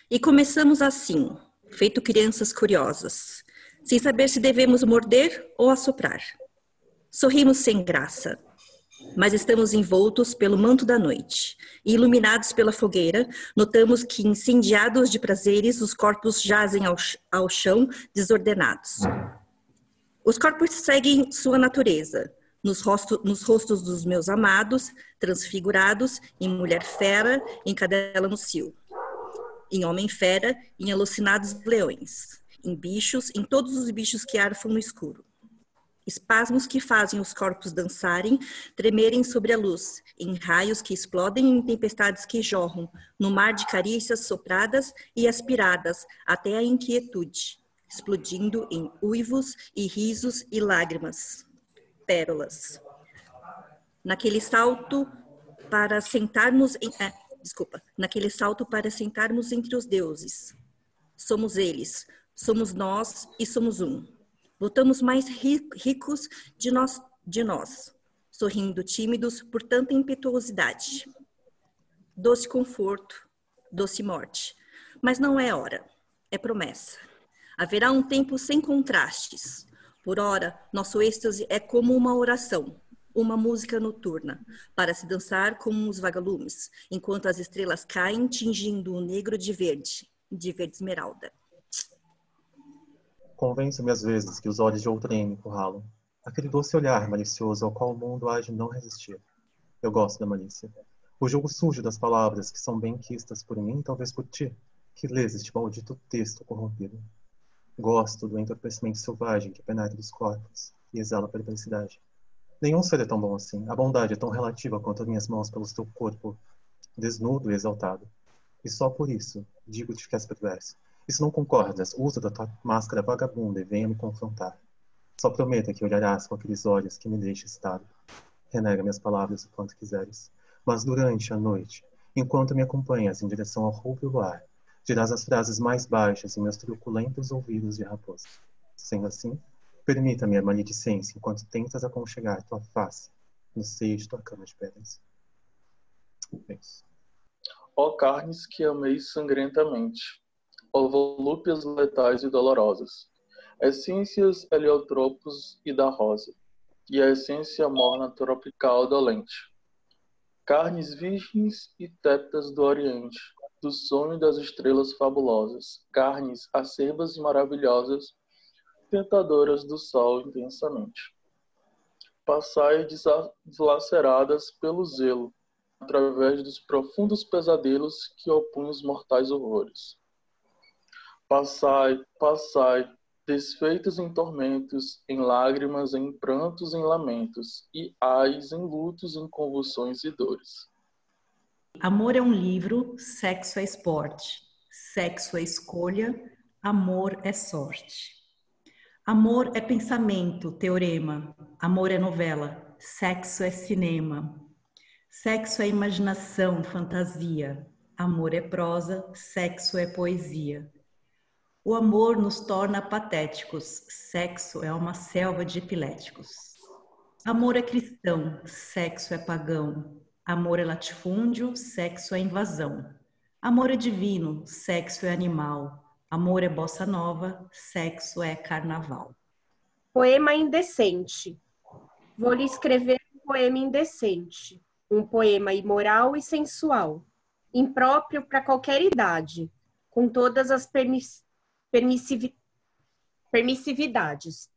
E começamos assim, feito crianças curiosas, sem saber se devemos morder ou assoprar. Sorrimos sem graça, mas estamos envoltos pelo manto da noite. E iluminados pela fogueira, notamos que, incendiados de prazeres, os corpos jazem ao chão desordenados. Os corpos seguem sua natureza, nos rostos dos meus amados, transfigurados, em mulher fera, em cadela no cio, em homem fera, em alucinados leões, em bichos, em todos os bichos que arfam no escuro. Espasmos que fazem os corpos dançarem, tremerem sobre a luz, em raios que explodem, em tempestades que jorram, no mar de carícias sopradas e aspiradas até a inquietude, explodindo em uivos e risos e lágrimas, pérolas. Naquele salto para sentarmos entre os deuses. Somos eles, somos nós e somos um. Voltamos mais ricos de nós, sorrindo tímidos por tanta impetuosidade. Doce conforto, doce morte. Mas não é hora, é promessa. Haverá um tempo sem contrastes. Por ora, nosso êxtase é como uma oração, uma música noturna, para se dançar como os vagalumes, enquanto as estrelas caem, tingindo o negro de verde esmeralda. Convenço-me às vezes que os olhos de outrem me encurralam. Aquele doce olhar malicioso ao qual o mundo há de não resistir. Eu gosto da malícia. O jogo sujo das palavras que são bem quistas por mim, talvez por ti, que lês este maldito texto corrompido. Gosto do entorpecimento selvagem que penetra os corpos e exala perversidade. Nenhum ser é tão bom assim. A bondade é tão relativa quanto as minhas mãos pelo teu corpo, desnudo e exaltado. E só por isso digo-te que és perverso. E se não concordas, usa da tua máscara vagabunda e venha me confrontar. Só prometa que olharás com aqueles olhos que me deixam estado. Renega minhas palavras o quanto quiseres. Mas durante a noite, enquanto me acompanhas em direção ao rubro luar, dirás as frases mais baixas em meus truculentos ouvidos de raposa. Sendo assim, permita-me a maledicência enquanto tentas aconchegar tua face no seio de tua cama de pedras. É isso. Ó carnes que ameis sangrentamente, ó volúpias letais e dolorosas, essências heliotropos e da rosa, e a essência morna tropical dolente. Carnes virgens e tépidas do Oriente, do sonho das estrelas fabulosas, carnes acerbas e maravilhosas, tentadoras do sol intensamente. Passai deslaceradas pelo zelo, através dos profundos pesadelos que opunham os mortais horrores. Passai, passai, desfeitos em tormentos, em lágrimas, em prantos, em lamentos, e ais em lutos, em convulsões e dores. Amor é um livro, sexo é esporte, sexo é escolha, amor é sorte. Amor é pensamento, teorema, amor é novela, sexo é cinema. Sexo é imaginação, fantasia, amor é prosa, sexo é poesia. O amor nos torna patéticos, sexo é uma selva de epiléticos. Amor é cristão, sexo é pagão. Amor é latifúndio, sexo é invasão. Amor é divino, sexo é animal. Amor é bossa nova, sexo é carnaval. Poema indecente. Vou lhe escrever um poema indecente. Um poema imoral e sensual. Impróprio para qualquer idade. Com todas as permissividades.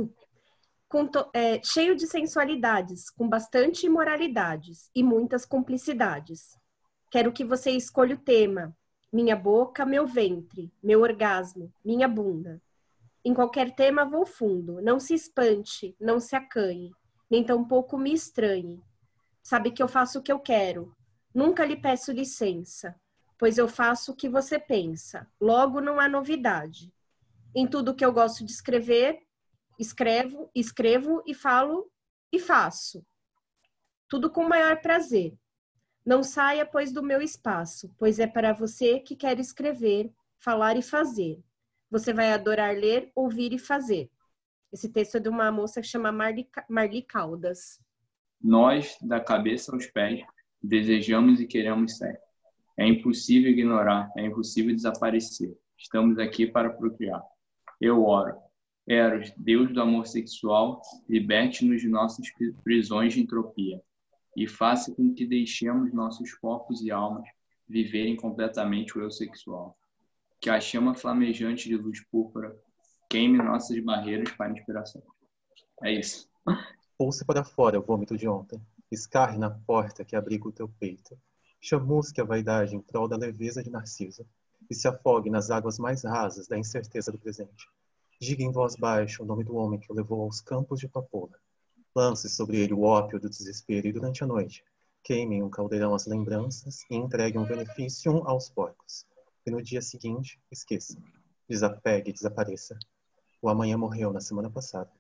Cheio de sensualidades, com bastante imoralidades e muitas cumplicidades. Quero que você escolha o tema, minha boca, meu ventre, meu orgasmo, minha bunda. Em qualquer tema vou fundo, não se espante, não se acanhe, nem tampouco me estranhe. Sabe que eu faço o que eu quero, nunca lhe peço licença, pois eu faço o que você pensa, logo não há novidade. Em tudo que eu gosto de escrever, escrevo e falo e faço. Tudo com o maior prazer. Não saia, pois, do meu espaço, pois é para você que quero escrever, falar e fazer. Você vai adorar ler, ouvir e fazer. Esse texto é de uma moça que chama Marli Caldas. Nós, da cabeça aos pés, desejamos e queremos ser. É impossível ignorar, é impossível desaparecer. Estamos aqui para procriar. Eu oro. Eros, Deus do amor sexual, liberte-nos de nossas prisões de entropia e faça com que deixemos nossos corpos e almas viverem completamente o eu sexual. Que a chama flamejante de luz púrpura queime nossas barreiras para a inspiração. É isso. Pulse para fora o vômito de ontem. Escarre na porta que abriga o teu peito. Chamusque a vaidade em prol da leveza de Narciso. E se afogue nas águas mais rasas da incerteza do presente. Diga em voz baixa o nome do homem que o levou aos campos de papoula. Lance sobre ele o ópio do desespero e durante a noite queime em um caldeirão as lembranças e entregue um benefício aos porcos. E no dia seguinte, esqueça. Desapegue e desapareça. O amanhã morreu na semana passada.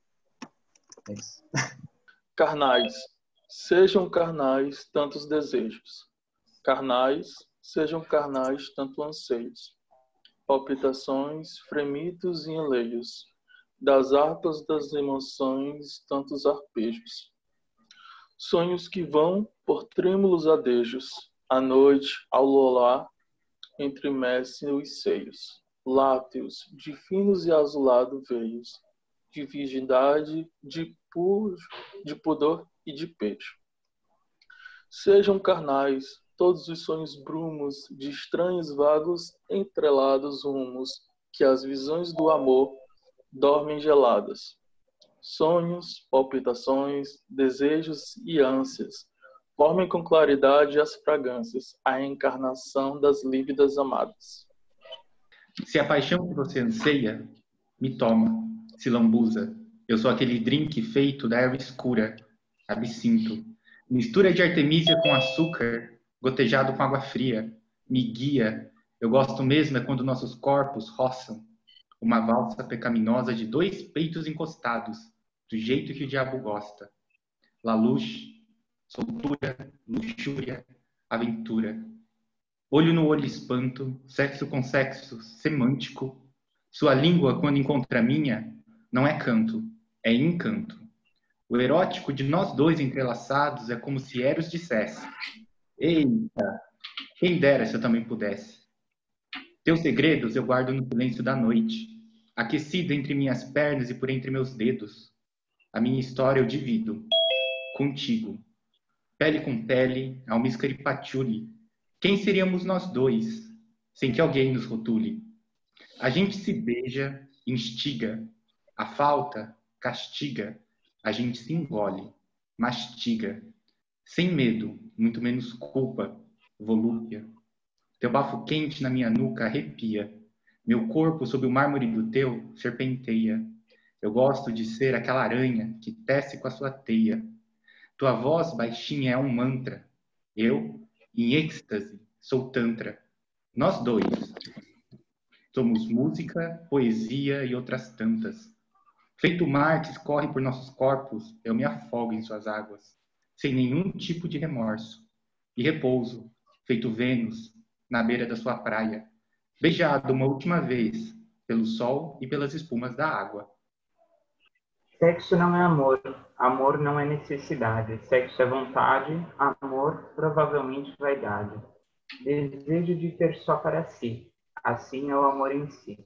É isso. Carnais, sejam carnais tantos desejos. Carnais, sejam carnais tanto anseios. Palpitações, fremitos e enleios. Das harpas das emoções, tantos arpejos. Sonhos que vão por trêmulos adejos. À noite, ao luar, entremecem os seios. Láteos, de finos e azulado veios. De virgindade, de pudor e de pecho. Sejam carnais todos os sonhos brumos de estranhos vagos entrelados rumos que as visões do amor dormem geladas. Sonhos, palpitações, desejos e ânsias formem com claridade as fragrâncias, a encarnação das lívidas amadas. Se a paixão que você anseia, me toma, se lambuza. Eu sou aquele drink feito da erva escura, absinto. Mistura de artemisia com açúcar, gotejado com água fria. Me guia. Eu gosto mesmo é quando nossos corpos roçam. Uma valsa pecaminosa de 2 peitos encostados, do jeito que o diabo gosta. La luz, soltura, luxúria, aventura. Olho no olho espanto, sexo com sexo, semântico. Sua língua, quando encontra a minha, não é canto, é encanto. O erótico de nós dois entrelaçados é como se Eros dissesse: eita, quem dera se eu também pudesse. Teus segredos eu guardo no silêncio da noite, aquecido entre minhas pernas e por entre meus dedos. A minha história eu divido, contigo. Pele com pele, alma escaripatule. Quem seríamos nós dois, sem que alguém nos rotule? A gente se beija, instiga. A falta, castiga. A gente se engole, mastiga. Sem medo, muito menos culpa, volúpia. Teu bafo quente na minha nuca arrepia. Meu corpo sob o mármore do teu serpenteia. Eu gosto de ser aquela aranha que tece com a sua teia. Tua voz baixinha é um mantra. Eu, em êxtase, sou tantra. Nós dois somos música, poesia e outras tantas. Feito o mar que escorre por nossos corpos, eu me afogo em suas águas, sem nenhum tipo de remorso. E repouso, feito Vênus, na beira da sua praia, beijado uma última vez pelo sol e pelas espumas da água. Sexo não é amor, amor não é necessidade. Sexo é vontade, amor provavelmente vaidade. Desejo de ter só para si, assim é o amor em si.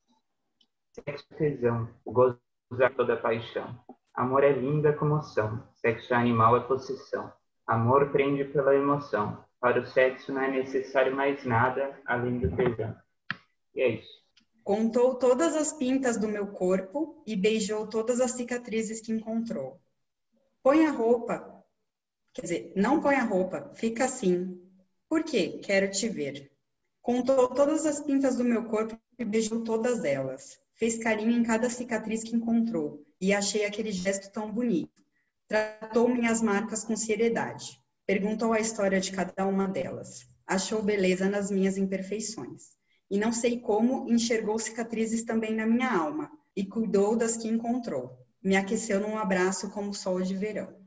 Sexo é tesão, gozar toda paixão. Amor é linda comoção, sexo animal é possessão. Amor prende pela emoção. Para o sexo não é necessário mais nada além do tesão. E é isso. Contou todas as pintas do meu corpo e beijou todas as cicatrizes que encontrou. Põe a roupa. Quer dizer, não põe a roupa, fica assim. Por quê? Quero te ver. Contou todas as pintas do meu corpo e beijou todas elas. Fez carinho em cada cicatriz que encontrou e achei aquele gesto tão bonito. Tratou minhas marcas com seriedade. Perguntou a história de cada uma delas. Achou beleza nas minhas imperfeições. E não sei como enxergou cicatrizes também na minha alma e cuidou das que encontrou. Me aqueceu num abraço como sol de verão.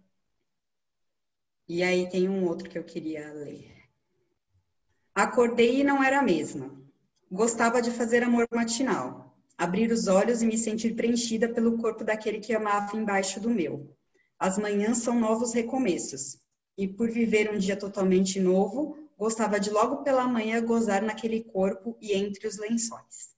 E aí tem um outro que eu queria ler. Acordei e não era a mesma. Gostava de fazer amor matinal, abrir os olhos e me sentir preenchida pelo corpo daquele que amava embaixo do meu. As manhãs são novos recomeços, e por viver um dia totalmente novo, gostava de logo pela manhã gozar naquele corpo e entre os lençóis.